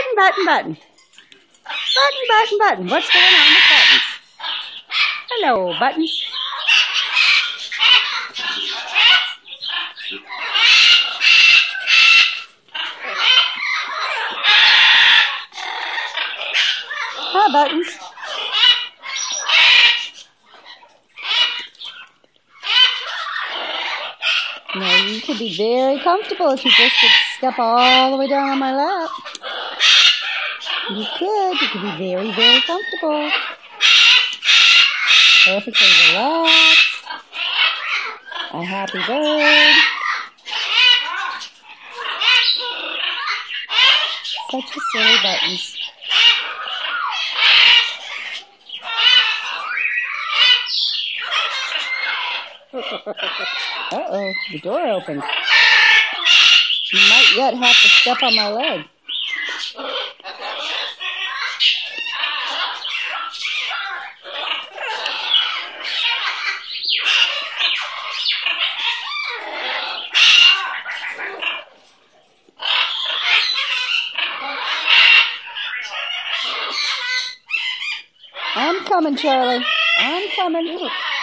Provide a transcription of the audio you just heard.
Button, button, button. Button, button, button. What's going on with buttons? Hello, buttons. Hi, buttons. Now you could be very comfortable if you just could step all the way down on my lap. You could be very, very comfortable. Perfectly relaxed. A happy bird. Such a silly buttons. Uh-oh, the door opened. You might yet have to step on my leg. I'm coming, Charlie. I'm coming.